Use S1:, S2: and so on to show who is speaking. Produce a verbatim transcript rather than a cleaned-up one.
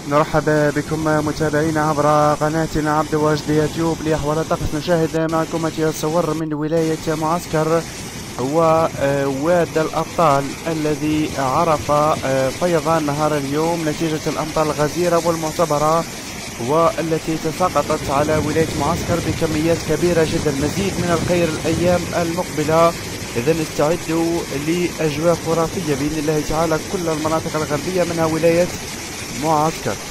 S1: نرحب بكم متابعينا عبر قناتنا عبد الواجد يوتيوب لأحوال الطقس. نشاهد معكم الصور من ولاية معسكر وواد الأبطال الذي عرف فيضان نهار اليوم نتيجة الأمطار الغزيرة والمعتبرة والتي تساقطت على ولاية معسكر بكميات كبيرة جدا. مزيد من الخير الأيام المقبلة، إذن استعدوا لأجواء خرافية بإذن الله تعالى كل المناطق الغربية منها ولاية معسكر.